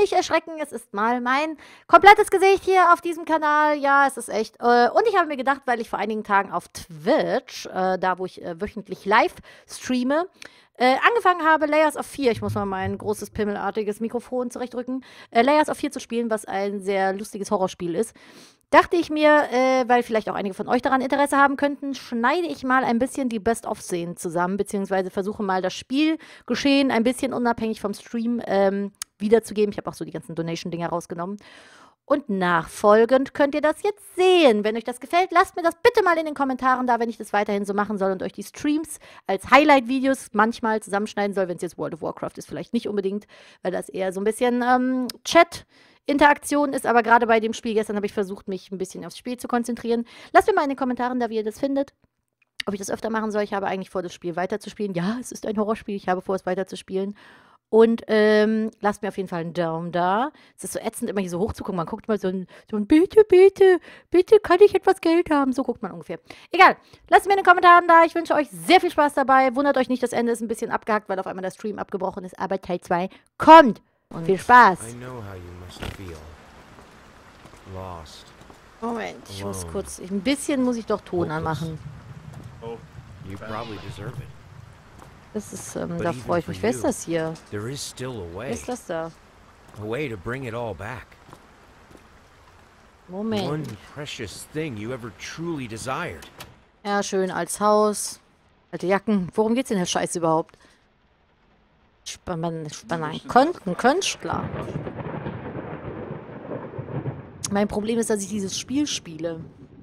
nicht erschrecken, es ist mal mein komplettes Gesicht hier auf diesem Kanal. Ja, es ist echt. Und ich habe mir gedacht, weil ich vor einigen Tagen auf Twitch, da wo ich wöchentlich live streame, angefangen habe, Layers of 4, ich muss mal mein großes pimmelartiges Mikrofon zurechtrücken, Layers of 4 zu spielen, was ein sehr lustiges Horrorspiel ist. Dachte ich mir, weil vielleicht auch einige von euch daran Interesse haben könnten, schneide ich mal ein bisschen die Best-of-Szenen zusammen, beziehungsweise versuche mal das Spielgeschehen ein bisschen unabhängig vom Stream wiederzugeben. Ich habe auch so die ganzen Donation-Dinger rausgenommen. Und nachfolgend könnt ihr das jetzt sehen. Wenn euch das gefällt, lasst mir das bitte mal in den Kommentaren da, wenn ich das weiterhin so machen soll und euch die Streams als Highlight-Videos manchmal zusammenschneiden soll. Wenn es jetzt World of Warcraft ist, vielleicht nicht unbedingt, weil das eher so ein bisschen Chat-Interaktion ist. Aber gerade bei dem Spiel gestern habe ich versucht, mich ein bisschen aufs Spiel zu konzentrieren. Lasst mir mal in den Kommentaren da, wie ihr das findet. Ob ich das öfter machen soll. Ich habe eigentlich vor, das Spiel weiterzuspielen. Ja, es ist ein Horrorspiel. Ich habe vor, es weiterzuspielen. Und lasst mir auf jeden Fall einen Daumen da. Es ist so ätzend, immer hier so hoch zu gucken. Man guckt mal so ein bitte, bitte, bitte, kann ich etwas Geld haben? So guckt man ungefähr. Egal, lasst mir in den Kommentaren da. Ich wünsche euch sehr viel Spaß dabei. Wundert euch nicht, das Ende ist ein bisschen abgehackt, weil auf einmal der Stream abgebrochen ist. Aber Teil 2 kommt. Und viel Spaß. Moment, ich muss kurz... Ein bisschen muss ich doch Ton anmachen. Das ist, da freue ich mich. Wer ist das hier? Wer ist das da? Moment. Ja, schön, als Haus. Alte Jacken. Worum geht's in der Scheiße überhaupt? Ich bin ein Künstler. Mein Problem ist, dass ich dieses Spiel spiele.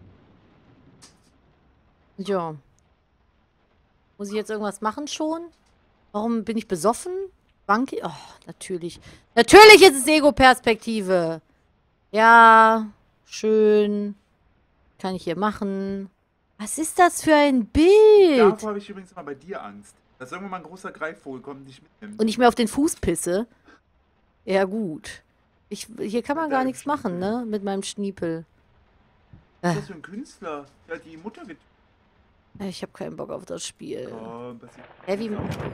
Ja. Muss ich jetzt irgendwas machen schon? Warum bin ich besoffen? Banki? Oh, natürlich. Natürlich ist es Ego-Perspektive. Ja, schön. Kann ich hier machen. Was ist das für ein Bild? Davor habe ich übrigens immer bei dir Angst. Dass irgendwann mal ein großer Greifvogel kommt und dich mitnimmt. Und ich mir auf den Fuß pisse? Ja, gut. Hier kann man gar nichts machen, ne? Mit meinem Schniepel. Was ist das für ein Künstler? Der hat die Mutter getötet. Ich habe keinen Bock auf das Spiel. Oh, wie...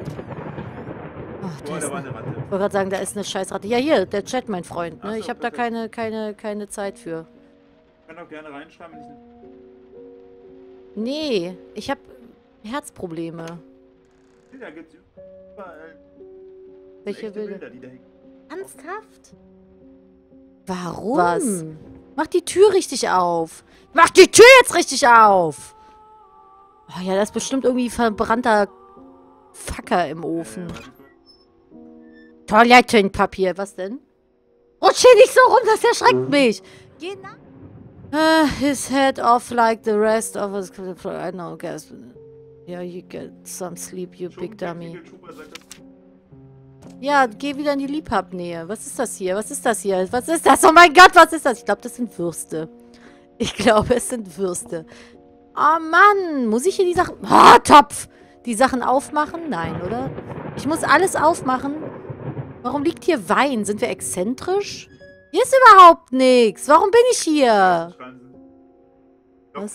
Ach, da war eine Ratte. Ich wollte gerade sagen, da ist eine Scheißratte. Ja, hier, der Chat, mein Freund. Ne? So, ich habe da keine Zeit für. Ich kann auch gerne reinschreiben, wenn ich Nee, ich habe Herzprobleme. Bilder gibt's überall. Welche Bilder, die da hängen. Ernsthaft? Warum? Was? Mach die Tür richtig auf. Mach die Tür jetzt richtig auf! Oh ja, da ist bestimmt irgendwie verbrannter Facker im Ofen. Toilettenpapier, was denn? Rutsch hier nicht so rum, das erschreckt mich. Geh nach. His head off like the rest of us. I know, guess. Yeah, you get some sleep, you big dummy. Ja, geh wieder in die Liebhabnähe. Was ist das hier? Was ist das hier? Was ist das? Oh mein Gott, was ist das? Ich glaube, das sind Würste. Ich glaube, es sind Würste. Oh Mann, muss ich hier die Sachen... Oh, Topf! Die Sachen aufmachen? Nein, oder? Ich muss alles aufmachen. Warum liegt hier Wein? Sind wir exzentrisch? Hier ist überhaupt nichts. Warum bin ich hier? Was?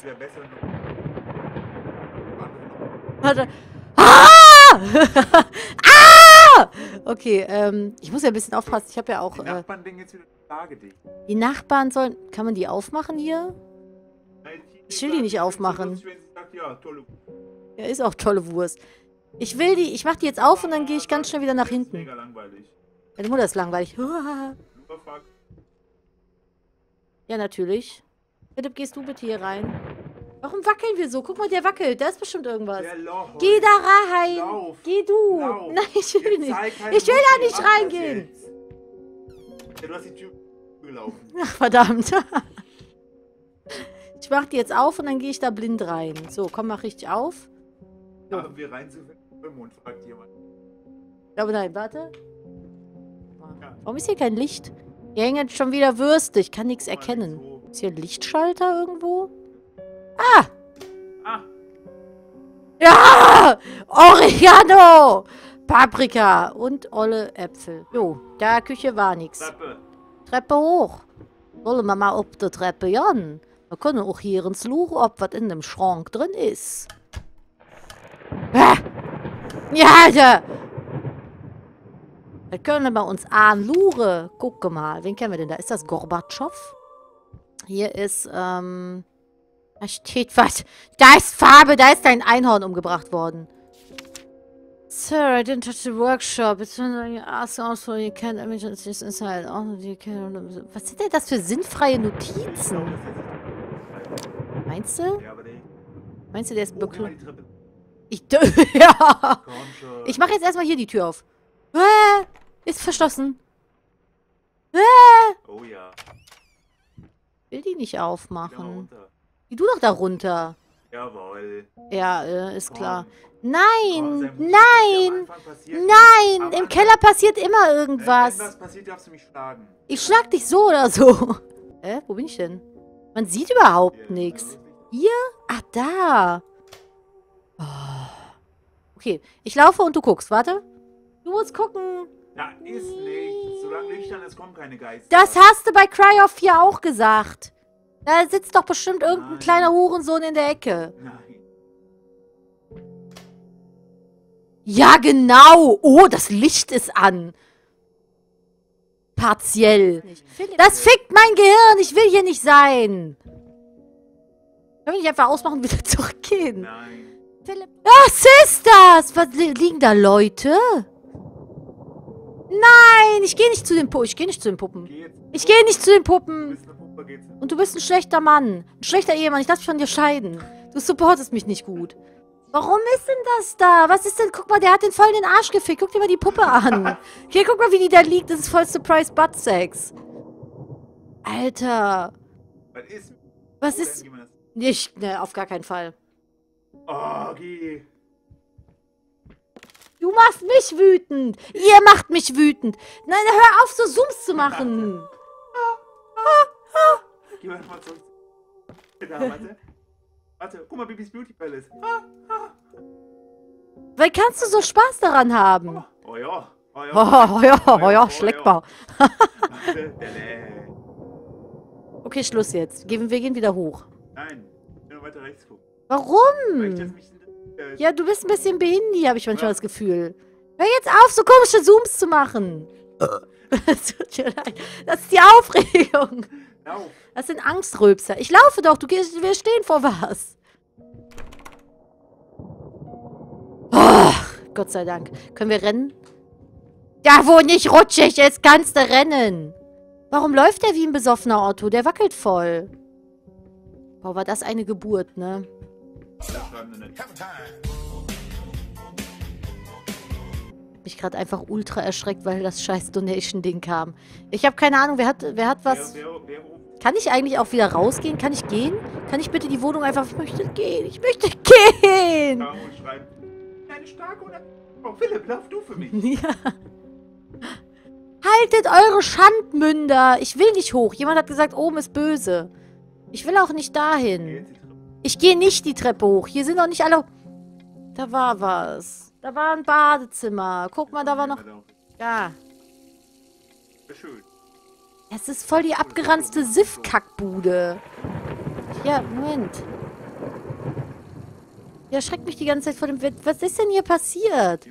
Warte. Ah! Ah! Okay, ich muss ja ein bisschen aufpassen. Ich habe ja auch... Die Nachbarn denken jetzt wieder lagedicht. Die Nachbarn sollen... Kann man die aufmachen hier? Ich will die nicht aufmachen. Ja, ist auch tolle Wurst. Ich mach die jetzt auf und dann gehe ich ganz schnell wieder nach hinten. Meine Mutter ist langweilig. Ja, natürlich. Bitte gehst du bitte hier rein. Warum wackeln wir so? Guck mal, der wackelt. Da ist bestimmt irgendwas. Geh da rein. Lauf. Geh du. Lauf. Nein, ich will nicht. Ich will da nicht reingehen. Ja, du hast die Tür gelaufen. Ach, verdammt. Ich mach die jetzt auf und dann gehe ich da blind rein. So, komm, mach richtig auf. So. Ja, wir rein sind im Mond, fragt jemand. Aber nein, warte. Warum ist hier kein Licht? Hier hängen schon wieder Würste. Ich kann nichts erkennen. Ist hier ein Lichtschalter irgendwo? Ah! Ah! Ja! Oregano! Paprika und olle Äpfel. Jo, da Küche war nichts. Treppe hoch. Wollen wir mal auf der Treppe jan? Wir können auch hier ins Luch, ob was in dem Schrank drin ist. Ah! Ja, Alter! Wir können bei uns anlure. Gucke mal, wen kennen wir denn da? Ist das Gorbatschow? Hier ist, da steht was. Da ist Farbe, da ist ein Einhorn umgebracht worden. Sir, I didn't touch the workshop. It's when you ask also you can't imagine it's just inside. Was sind denn das für sinnfreie Notizen? Meinst du? Ja, aber der... Meinst du, der ist Oh, guck mal, bekloppt? die Treppe. Ja. Komm schon. Ich mache jetzt erstmal hier die Tür auf. Ist verschlossen. Oh ja. Will die nicht Geh mal aufmachen. runter. Geh du doch da runter. Jawohl. Ja, ist klar. Komm, Nein, sei mutig, was nein, dir am Anfang passiert. nein. Am Im Anfang, Keller passiert immer Wenn irgendwas. was passiert, darfst du mich schlagen. Ich schlag dich so oder so. Wo bin ich denn? Man sieht überhaupt Hier, nichts. na, Hier? Ach, da. Oh. Okay, ich laufe und du guckst. Warte. Du musst gucken. Da ist nichts. Solange nüchtern ist, kommen keine Geister. Das hast du bei Cry of 4 auch gesagt. Da sitzt doch bestimmt irgendein Nein. kleiner Hurensohn in der Ecke. Nein. Ja, genau. Oh, das Licht ist an. Partiell. Das fickt mein Gehirn. Ich will hier nicht sein. Können wir nicht einfach ausmachen und wieder zurückgehen? Nein. Was ist das? Was, liegen da Leute? Nein, ich gehe nicht zu den Puppen. Ich gehe nicht zu den Puppen. Geh jetzt. Ich gehe nicht zu den Du Puppen. bist eine Puppe, geht's. Und du bist ein schlechter Mann. Ein schlechter Ehemann. Ich lass mich von dir scheiden. Du supportest mich nicht gut. Warum ist denn das da? Was ist denn? Guck mal, der hat den voll in den Arsch gefickt. Guck dir mal die Puppe an. Hier, guck mal, wie die da liegt. Das ist voll Surprise Butt Sex. Alter. Was ist... Nicht, ne, auf gar keinen Fall. Oh, geh. Du machst mich wütend. Ihr macht mich wütend. Nein, hör auf, so Zooms zu machen. Geh mal zurück. Da, warte. Warte, guck mal, Bibis Beauty Palace. Weil kannst du so Spaß daran haben? Oh ja. Oh ja. Oh ja, schleckbar. Dele. Okay, Schluss jetzt. Wir gehen wieder hoch. Nein, nur weiter rechts gucken. Weil ich Warum? das mich interessiert. Ja, du bist ein bisschen behindert, habe ich manchmal das Gefühl. Hör jetzt auf, so komische Zooms zu machen. Es tut mir leid. Das ist die Aufregung. Lauf. Das sind Angströpser. Ich laufe doch, wir stehen vor was. Oh, Gott sei Dank. Können wir rennen? Da, wo nicht rutschig ist, kannst du rennen. Warum läuft der wie ein besoffener Otto? Der wackelt voll. Boah, war das eine Geburt, ne? Mich gerade einfach ultra erschreckt, weil das scheiß Donation-Ding kam. Ich habe keine Ahnung, wer hat was... Kann ich eigentlich auch wieder rausgehen? Kann ich gehen? Kann ich bitte die Wohnung einfach... Ich möchte gehen. Ich möchte gehen. Und schreiben. Eine starke oder... Oh, Philipp, lauf du für mich. Ja. Haltet eure Schandmünder. Ich will nicht hoch. Jemand hat gesagt, oben ist böse. Ich will auch nicht dahin. Ich gehe nicht die Treppe hoch. Hier sind doch nicht alle... Da war was. Da war ein Badezimmer. Guck mal, da war noch... Ja. Schön. Es ist voll die abgeranzte Siff-Kackbude. Ja, Moment. Der erschreckt mich die ganze Zeit vor dem... Was ist denn hier passiert?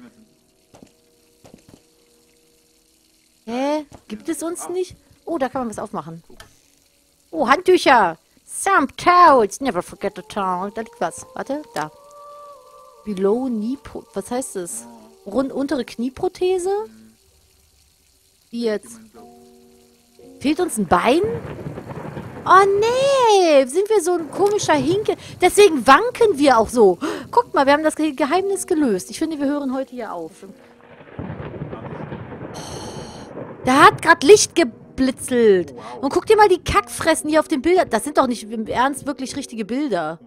Hä? Gibt es uns nicht? Oh, da kann man was aufmachen. Oh, Handtücher. Some towels. Never forget the towel. Da liegt was. Warte, da. Below knee... Was heißt das? Untere Knieprothese? Wie jetzt? Fehlt uns ein Bein? Oh, nee. Sind wir so ein komischer Hinke? Deswegen wanken wir auch so. Guck mal, wir haben das Geheimnis gelöst. Ich finde, wir hören heute hier auf. Da hat gerade Licht geblitzelt. Und guck dir mal die Kackfressen hier auf den Bildern. Das sind doch nicht im Ernst wirklich richtige Bilder.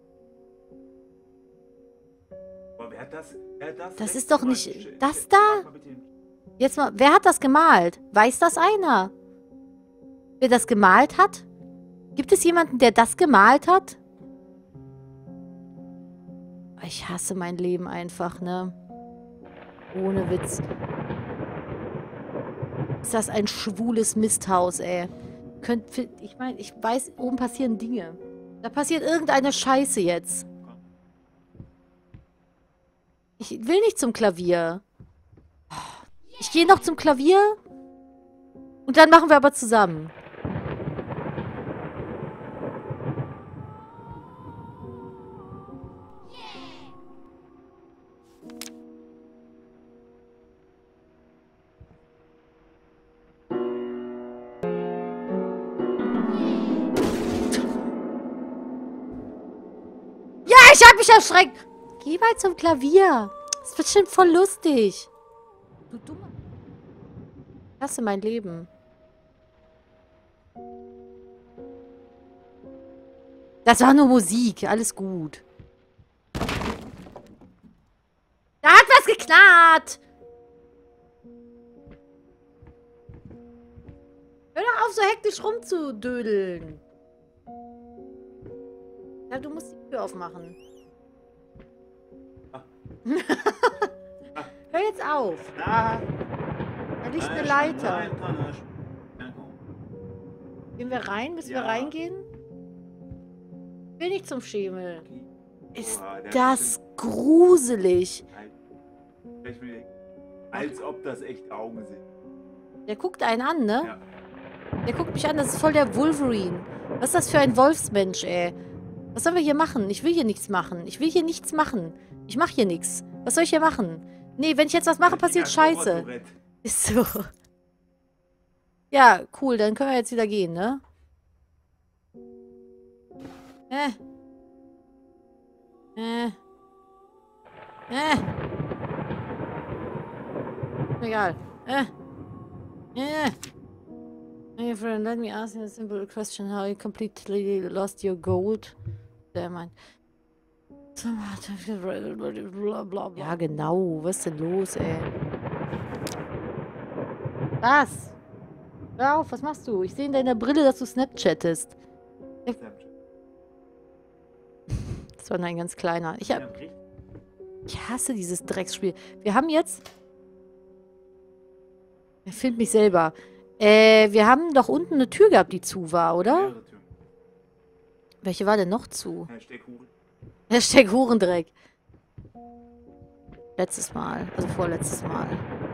Das ist doch nicht... Das da? Jetzt mal, wer hat das gemalt? Weiß das einer? Wer das gemalt hat? Gibt es jemanden, der das gemalt hat? Ich hasse mein Leben einfach, ne? Ohne Witz. Ist das ein schwules Misthaus, ey. Ich meine, ich weiß, oben passieren Dinge. Da passiert irgendeine Scheiße jetzt. Ich will nicht zum Klavier. Ich gehe noch zum Klavier. Und dann machen wir aber zusammen. Ja, ich hab mich erschreckt. Geh mal zum Klavier. Das wird bestimmt voll lustig. Du Dummer. Ich hasse mein Leben. Das war nur Musik. Alles gut. Da hat was geknarrt. Hör doch auf, so hektisch rumzudödeln. Ja, du musst die Tür aufmachen. Hör jetzt auf. Da liegt eine Leiter. Gehen wir rein? Müssen wir reingehen? Ich will nicht zum Schemel. Ist das gruselig. Als ob das echt Augen sind. Der guckt einen an, ne? Ja. Der guckt mich an, das ist voll der Wolverine. Was ist das für ein Wolfsmensch, ey? Was sollen wir hier machen? Ich will hier nichts machen. Ich will hier nichts machen. Ich mach hier nichts. Was soll ich hier machen? Nee, wenn ich jetzt was mache, passiert Scheiße. Ist so. Ja, cool, dann können wir jetzt wieder gehen, ne? Egal. Hey friend, let me ask you a simple question. How you completely lost your gold? Damn it. Ja, genau. Was ist denn los, ey? Was? Hör auf, was machst du? Ich sehe in deiner Brille, dass du Snapchattest. Das war nur ein ganz kleiner. Ich hasse dieses Drecksspiel. Wir haben jetzt... Er filmt mich selber. Wir haben doch unten eine Tür gehabt, die zu war, oder? Welche war denn noch zu? Hashtag Hurendreck. Letztes Mal. Also vorletztes Mal.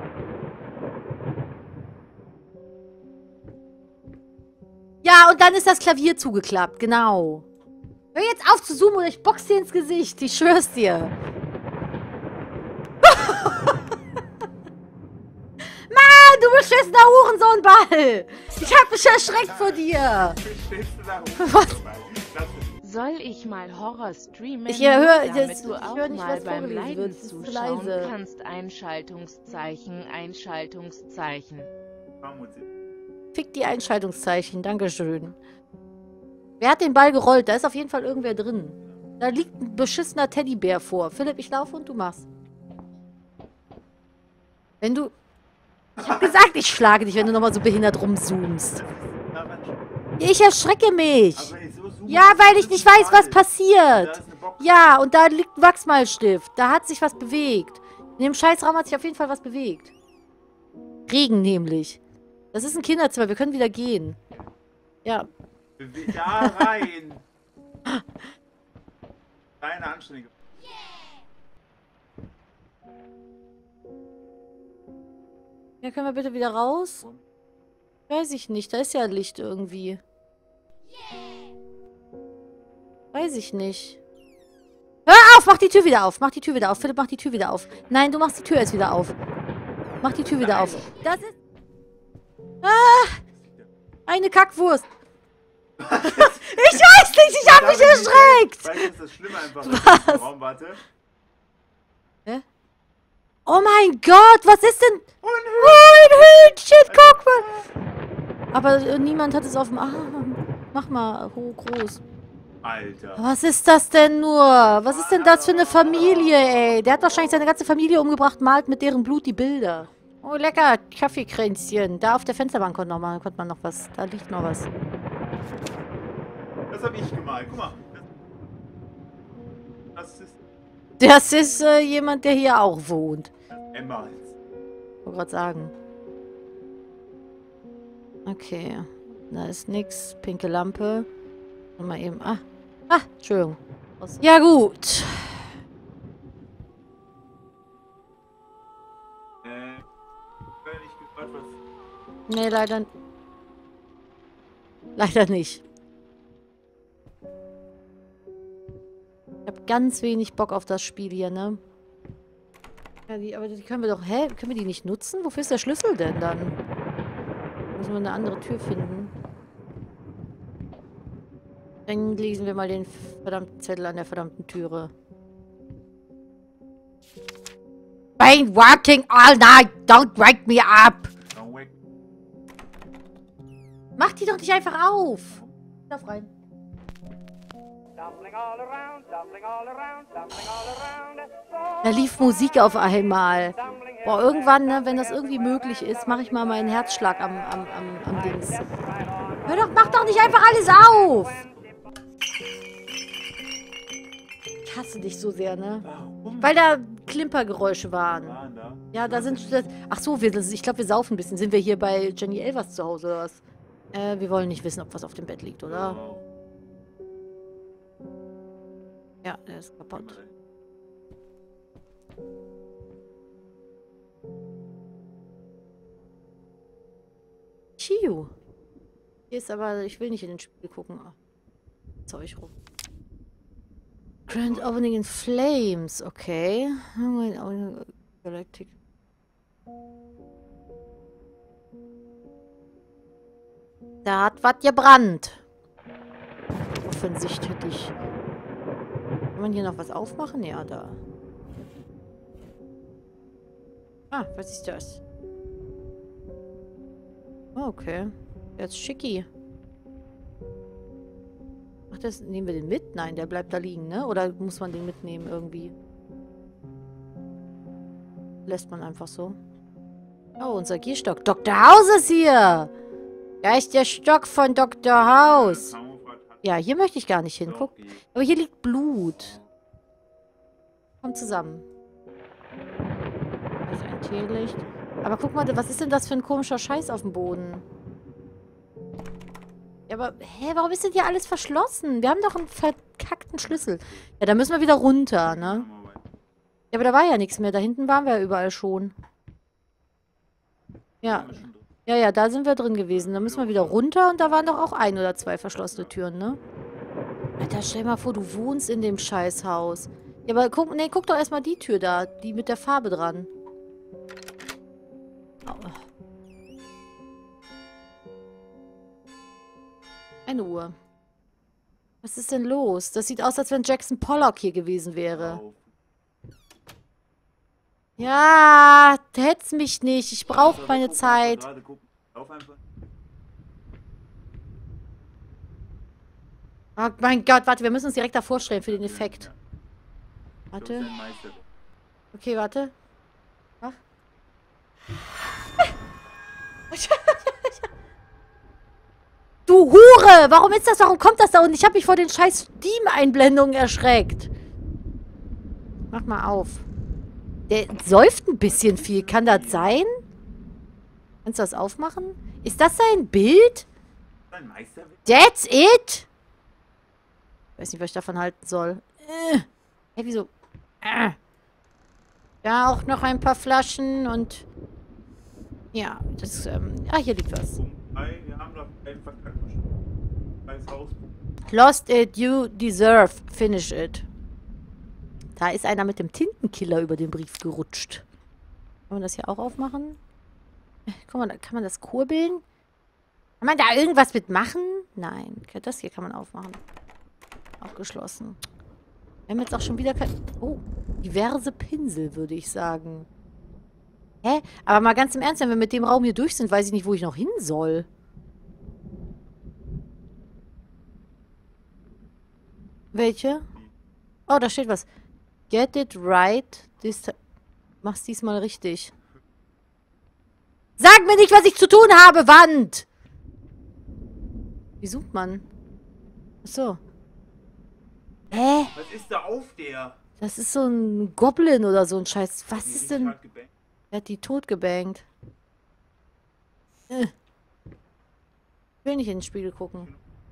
Ja, und dann ist das Klavier zugeklappt. Genau. Hör jetzt auf zu zoomen oder ich box dir ins Gesicht. Ich schwör's dir. Mann, du beschissener Hurensohnball. Ich hab mich erschreckt vor dir. Was? Soll ich mal Horror streamen? Ich höre damit du auch nicht, mal was beim vorgelesen Leiden wird. Das ist zu zuschauen leise. kannst. Einschaltungszeichen, Einschaltungszeichen. Fick die Einschaltungszeichen. Dankeschön. Wer hat den Ball gerollt? Da ist auf jeden Fall irgendwer drin. Da liegt ein beschissener Teddybär vor. Philipp, ich laufe und du machst. Wenn du... Ich hab gesagt, ich schlage dich, wenn du nochmal so behindert rumzoomst. Ich erschrecke mich. Ja, weil ich nicht weiß, was passiert. Ja, und da liegt ein Wachsmalstift. Da hat sich was bewegt. In dem Scheißraum hat sich auf jeden Fall was bewegt. Regen nämlich. Das ist ein Kinderzimmer. Wir können wieder gehen. Ja. Da rein. Keine Anstrengung. Ja, können wir bitte wieder raus? Weiß ich nicht. Da ist ja Licht irgendwie. Weiß ich nicht. Hör auf! Mach die Tür wieder auf! Mach die Tür wieder auf! Philipp, mach die Tür wieder auf! Nein, du machst die Tür jetzt wieder auf! Mach die Tür wieder auf! Das ist... Ah! Eine Kackwurst! Ich weiß nicht! Ich hab mich erschreckt! Weißt du, ist das Schlimme einfach? Was? Raum, warte. Hä? Oh mein Gott! Was ist denn... Oh, ein Hühnchen! Guck mal! Aber niemand hat es auf dem Arm. Mach mal groß. Alter. Was ist das denn nur? Was ist denn das für eine Familie, ey? Der hat wahrscheinlich seine ganze Familie umgebracht, malt mit deren Blut die Bilder. Oh, lecker. Kaffeekränzchen. Da auf der Fensterbank konnte man noch was. Da liegt noch was. Das hab ich gemalt. Guck mal. Das ist jemand, der hier auch wohnt. Emma. Ich wollte gerade sagen. Okay. Da ist nix. Pinke Lampe. Mal eben. Entschuldigung. Ja, gut. Was? Nee, leider. Leider nicht. Ich habe ganz wenig Bock auf das Spiel hier, ne? Ja, aber die können wir doch... Hä? Können wir die nicht nutzen? Wofür ist der Schlüssel denn dann? Müssen wir eine andere Tür finden. Dann lesen wir mal den verdammten Zettel an der verdammten Türe. Been working all night. Don't wake me up. Don't wake. Mach die doch nicht einfach auf. Lauf rein. Da lief Musik auf einmal. Boah, irgendwann, ne, wenn das irgendwie möglich ist, mache ich mal meinen Herzschlag am Dings. Hör doch, mach doch nicht einfach alles auf! Ich hasse dich so sehr, ne? Warum? Weil da Klimpergeräusche waren. Waren da? Ja, da sind... Ach so, ich glaube, wir saufen ein bisschen. Sind wir hier bei Jenny Elvers zu Hause oder was? Wir wollen nicht wissen, ob was auf dem Bett liegt, oder? Wow. Ja, der ist kaputt. Chiu. Hier ist aber... Ich will nicht in den Spiegel gucken. Ach, Zeug rum. Grand Opening in Flames. Okay. Galactic. Da hat was gebrannt. Offensichtlich. Kann man hier noch was aufmachen? Ja, da. Ah, was ist das? Oh, okay. Jetzt schicki. Ach, das nehmen wir den mit? Nein, der bleibt da liegen, ne? Oder muss man den mitnehmen irgendwie? Lässt man einfach so. Oh, unser Gehstock. Dr. House ist hier! Da ist der Stock von Dr. House. Ja, hier möchte ich gar nicht hin. Guck. Aber hier liegt Blut. Kommt zusammen. Da ist ein Teelicht. Aber guck mal, was ist denn das für ein komischer Scheiß auf dem Boden? Ja, aber, hä, warum ist denn hier alles verschlossen? Wir haben doch einen verkackten Schlüssel. Ja, da müssen wir wieder runter, ne? Ja, aber da war ja nichts mehr. Da hinten waren wir ja überall schon. Ja. Ja, da sind wir drin gewesen. Da müssen wir wieder runter und da waren doch auch 1 oder 2 verschlossene Türen, ne? Alter, stell mal vor, du wohnst in dem Scheißhaus. Ja, aber guck, nee, guck doch erstmal die Tür da. Die mit der Farbe dran. Oh. 1 Uhr. Was ist denn los? Das sieht aus, als wenn Jackson Pollock hier gewesen wäre. Ja, hetz mich nicht. Ich brauche meine Zeit. Oh mein Gott, warte, wir müssen uns direkt davor stellen für den Effekt. Warte. Okay, warte. Ach. Du Hure! Warum ist das? Warum kommt das da unten? Ich habe mich vor den scheiß Steam-Einblendungen erschreckt. Mach mal auf. Der säuft ein bisschen viel. Kann das sein? Kannst du das aufmachen? Ist das sein Bild? That's it? Ich weiß nicht, was ich davon halten soll. Hey, wieso? Da auch noch ein paar Flaschen und... Ja, das, hier liegt was. Wir haben doch einen verkackten Haus. Lost it, you deserve. Finish it. Da ist einer mit dem Tintenkiller über den Brief gerutscht. Kann man das hier auch aufmachen? Guck mal, kann man das kurbeln? Kann man da irgendwas mitmachen? Nein. Das hier kann man aufmachen. Auch geschlossen. Wir haben jetzt auch schon wieder kein... Oh, diverse Pinsel, würde ich sagen. Hä? Aber mal ganz im Ernst, wenn wir mit dem Raum hier durch sind, weiß ich nicht, wo ich noch hin soll. Welche? Oh, da steht was. Get it right. Mach's diesmal richtig. Sag mir nicht, was ich zu tun habe, Wand! Wie sucht man? Achso. Hä? Was ist da auf der? Das ist so ein Goblin oder so ein Scheiß. Was ist denn... Er hat die tot gebankt. Ich will nicht in den Spiegel gucken.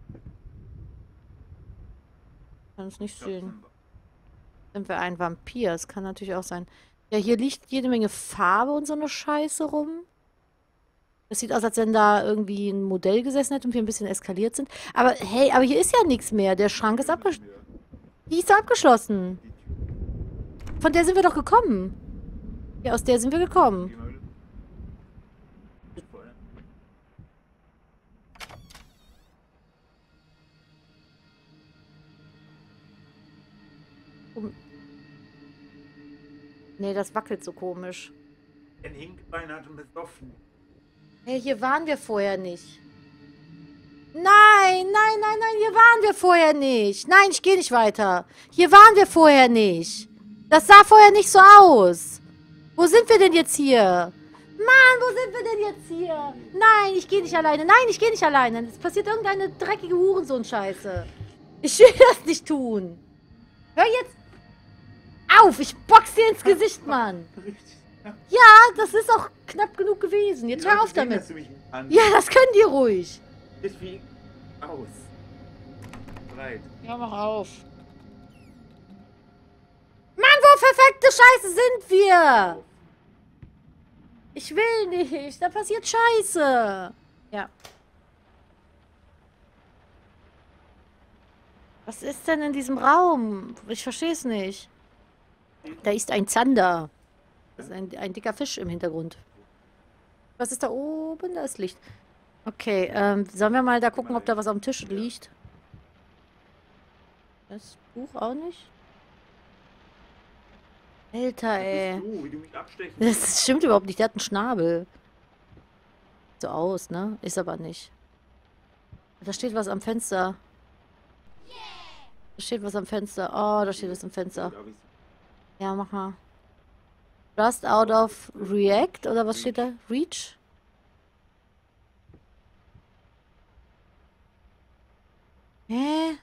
Kann es nicht sehen. Sind wir ein Vampir? Das kann natürlich auch sein. Ja, hier liegt jede Menge Farbe und so eine Scheiße rum. Das sieht aus, als wenn da irgendwie ein Modell gesessen hätte und wir ein bisschen eskaliert sind. Aber hey, aber hier ist ja nichts mehr. Der Schrank ist abgeschlossen. Die ist abgeschlossen. Von der sind wir doch gekommen. Ja, aus der sind wir gekommen. Nee, das wackelt so komisch. Ein Hinkebein hat und besoffen. Hey, hier waren wir vorher nicht. Nein, nein, nein, nein, hier waren wir vorher nicht. Nein, ich gehe nicht weiter. Hier waren wir vorher nicht. Das sah vorher nicht so aus. Wo sind wir denn jetzt hier? Mann, wo sind wir denn jetzt hier? Nein, ich gehe nicht alleine. Nein, ich gehe nicht alleine. Es passiert irgendeine dreckige Hurensohn-Scheiße. Ich will das nicht tun. Hör jetzt auf. Ich box dir ins Gesicht, Mann. Ja, das ist auch knapp genug gewesen. Jetzt hör auf damit. Ja, das können die ruhig. Ist wie aus. Breit. Ja, mach auf. Mann, wo verfickte Scheiße sind wir? Ich will nicht. Da passiert Scheiße. Ja. Was ist denn in diesem Raum? Ich verstehe es nicht. Da ist ein Zander. Das ist ein dicker Fisch im Hintergrund. Was ist da oben? Da ist Licht. Okay, sollen wir mal da gucken, ob da was auf dem Tisch liegt? Das Buch auch nicht? Alter, ey. Wie du mich abstechst. Das stimmt überhaupt nicht. Der hat einen Schnabel. So aus, ne? Ist aber nicht. Da steht was am Fenster. Da steht was am Fenster. Oh, da steht was am Fenster. Ja, mach mal. Just out of React? Oder was steht da? Reach? Hä?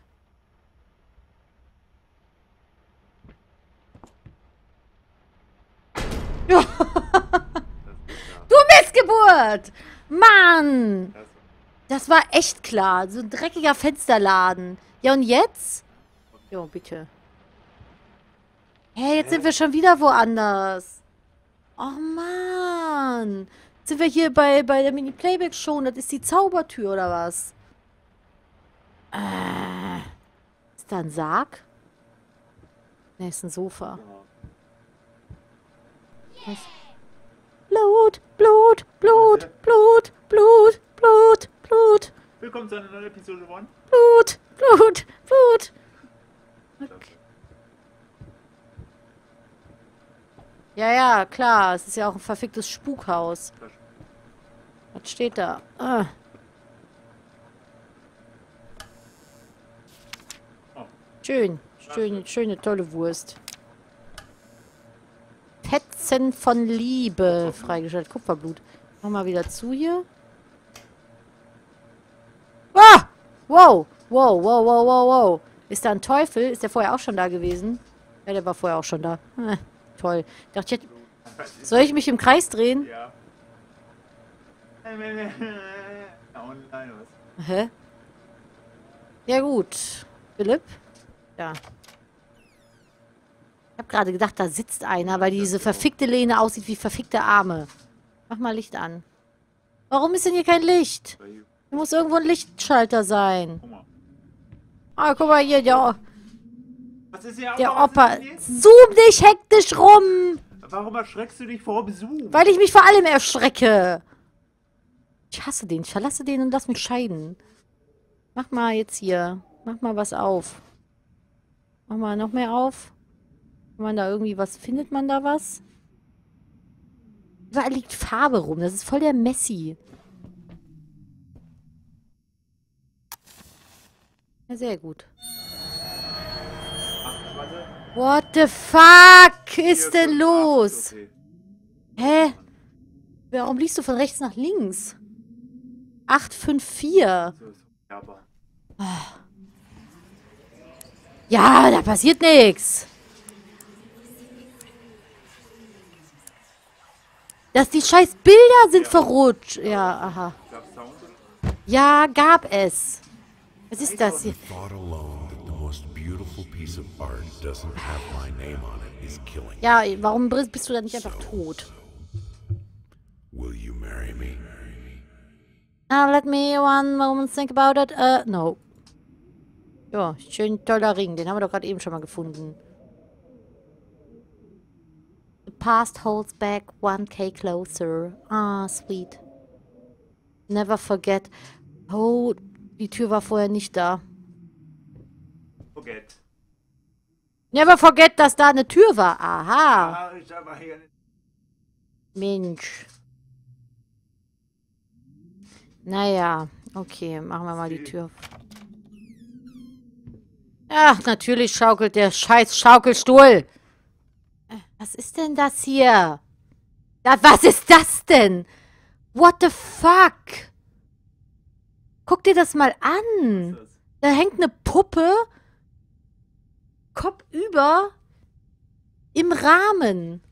Du Missgeburt! Mann! Das war echt klar. So ein dreckiger Fensterladen. Ja, und jetzt? Jo, bitte. Hey, jetzt sind wir schon wieder woanders. Oh, Mann. Jetzt sind wir hier bei der Mini-Playback-Show. Das ist die Zaubertür, oder was? Ist da ein Sarg? Ne, ist ein Sofa. Was? Blut, Blut, Blut, Blut, Blut, Blut, Blut, Willkommen zu einer neuen Episode von Blut, Blut, Blut. Okay. Ja, ja, klar. Es ist ja auch ein verficktes Spukhaus. Was steht da? Ah. Schön. Schöne, tolle Wurst. Fetzen von Liebe. Freigeschaltet. Kupferblut. Mach mal wieder zu hier. Ah! Wow. Wow, wow, wow, wow, wow. Ist da ein Teufel? Ist der vorher auch schon da gewesen? Ja, der war vorher auch schon da. Toll. Ich dachte, soll ich mich im Kreis drehen? Ja. Oh nein, was? Hä? Ja gut. Philipp? Ja. Ich habe gerade gedacht, da sitzt einer, weil diese verfickte Lehne aussieht wie verfickte Arme. Mach mal Licht an. Warum ist denn hier kein Licht? Hier muss irgendwo ein Lichtschalter sein. Guck mal. Ah, guck mal hier, Was ist hier? der Was Opa. ist denn hier? Zoom dich hektisch rum! Warum erschreckst du dich vor Besuch? Weil ich mich vor allem erschrecke. Ich hasse den. Ich verlasse den und lass mich scheiden. Mach mal jetzt hier. Mach mal was auf. Mach mal noch mehr auf. Kann man da irgendwie was? Findet man da was? Da liegt Farbe rum. Das ist voll der Messi. Ja, sehr gut. Ach, warte. What the fuck ist Hier, denn 5, 8, los? okay. Hä? Warum liest du von rechts nach links? 854. So ist aber. Ja, da passiert nichts. Dass die scheiß Bilder sind verrutscht. Ja, aha. Gab's Sound oder? Ja, gab es. Was ist das hier? Thought alone that the most beautiful piece of art doesn't have my name on it is killing. Ja, warum bist du da nicht einfach tot? Will you marry me? Let me one moment think about it. No. Ja, schön toller Ring. Den haben wir doch gerade eben schon mal gefunden. The past holds back 1K closer. Ah, sweet. Never forget. Oh, die Tür war vorher nicht da. Forget. Never forget, dass da eine Tür war. Aha. Ah, ich aber hier nicht. Mensch. Naja, okay, machen wir mal die Tür. Ach, natürlich schaukelt der scheiß Schaukelstuhl. Was ist denn das hier? Was ist das denn? What the fuck? Guck dir das mal an. Was ist das? Da hängt eine Puppe kopfüber im Rahmen.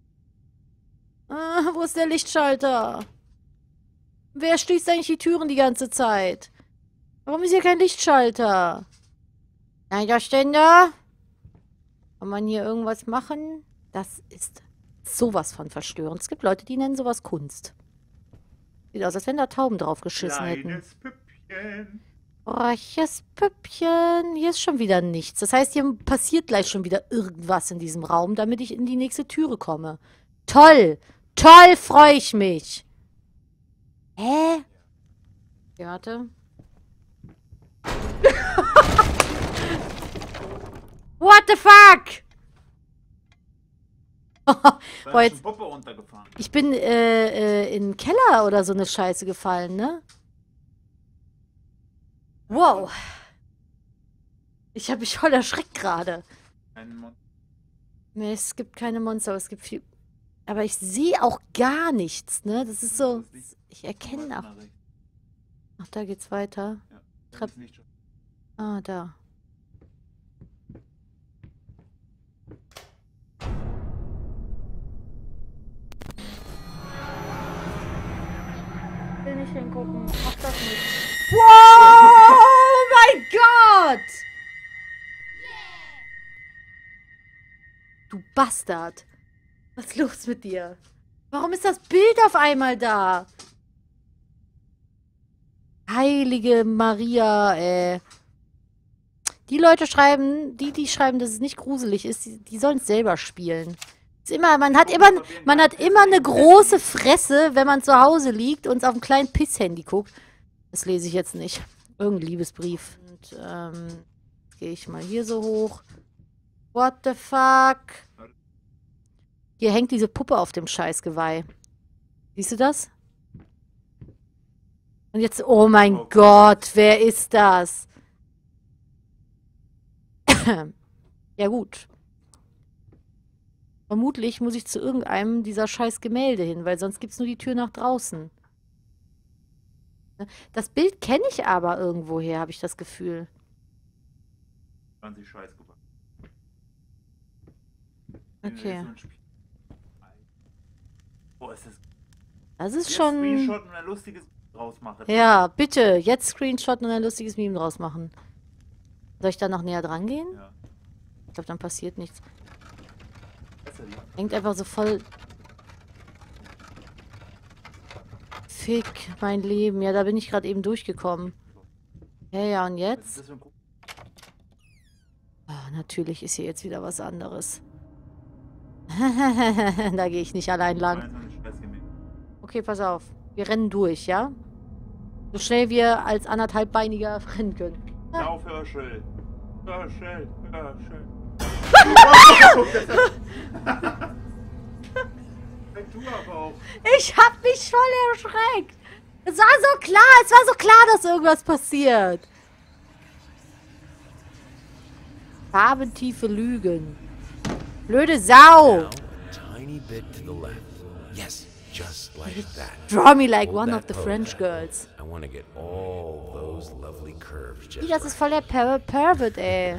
Wo ist der Lichtschalter? Wer schließt eigentlich die Türen die ganze Zeit? Warum ist hier kein Lichtschalter? Leiterständer? Kann man hier irgendwas machen? Das ist sowas von verstörend. Es gibt Leute, die nennen sowas Kunst. Sieht aus, als wenn da Tauben drauf geschissen hätten. Kleines Püppchen. Freches Püppchen. Hier ist schon wieder nichts. Das heißt, hier passiert gleich schon wieder irgendwas in diesem Raum, damit ich in die nächste Türe komme. Toll! Toll, freue ich mich! Hä? Okay, warte. What the fuck? Da Boah, ist jetzt, eine Puppe runtergefahren. ich bin in den Keller oder so eine Scheiße gefallen, ne? Wow. Ich habe mich voll erschreckt gerade. Ein Mon Nee, es gibt keine Monster, es gibt viel. Aber ich sehe auch gar nichts, ne? Das ist so. Ich erkenne auch. Ach, da geht's weiter. Ja, Trepp- das ist nicht schon. Ah, da. Ich will nicht hingucken. Mach das nicht. Wow! Oh mein Gott! Du Bastard! Was ist los mit dir? Warum ist das Bild auf einmal da? Heilige Maria, ey. Die Leute schreiben, die schreiben, dass es nicht gruselig ist, die sollen es selber spielen. Ist immer, man hat immer eine große Fresse, wenn man zu Hause liegt und auf einem kleinen Piss-Handy guckt. Das lese ich jetzt nicht. Irgendein Liebesbrief. Und, jetzt gehe ich mal hier so hoch. What the fuck? Hier hängt diese Puppe auf dem Scheißgeweih. Siehst du das? Und jetzt, oh mein Oh Gott, wer ist das? Ja gut. Vermutlich muss ich zu irgendeinem dieser scheiß Gemälde hin, weil sonst gibt's nur die Tür nach draußen. Das Bild kenne ich aber irgendwoher, habe ich das Gefühl. 20 Scheiß gemacht. Okay. Boah, ist das. Das ist Jetzt schon... Screenshot und ein lustiges draus machen. Ja, bitte, jetzt Screenshot und ein lustiges Meme draus machen. Soll ich da noch näher dran gehen? Ja. Ich glaube, dann passiert nichts. Besser die. Hängt einfach so voll... Fick, mein Leben. Ja, da bin ich gerade eben durchgekommen. Ja, ja, und Was jetzt? ist das für ein Ah, natürlich ist hier jetzt wieder was anderes. Da gehe ich nicht allein lang. Okay, pass auf. Wir rennen durch, ja? So schnell wir als anderthalbbeiniger rennen können. Lauf, Hörschel. Hörschel, Hörschel. Du aber auch. Ich hab mich voll erschreckt. Es war so klar, dass irgendwas passiert. Farbentiefe Lügen. Blöde Sau. Now, a tiny bit to the left. Yes, just like that. Draw me like Hold one that of the pose. French girls. I want to get all those lovely curves just Ih, das ist voll der Pervert, ey.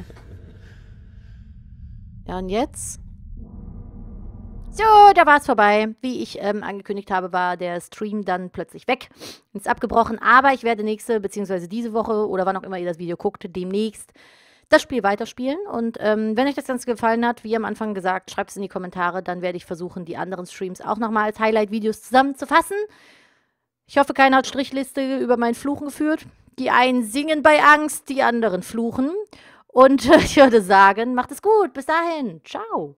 Ja, und jetzt? So, da war es vorbei. Wie ich angekündigt habe, war der Stream dann plötzlich weg. Ist abgebrochen, aber ich werde nächste, beziehungsweise diese Woche oder wann auch immer ihr das Video guckt, demnächst das Spiel weiterspielen. Und wenn euch das Ganze gefallen hat, wie am Anfang gesagt, schreibt es in die Kommentare. Dann werde ich versuchen, die anderen Streams auch nochmal als Highlight-Videos zusammenzufassen. Ich hoffe, keiner hat Strichliste über mein Fluchen geführt. Die einen singen bei Angst, die anderen fluchen. Und ich würde sagen, macht es gut. Bis dahin. Ciao.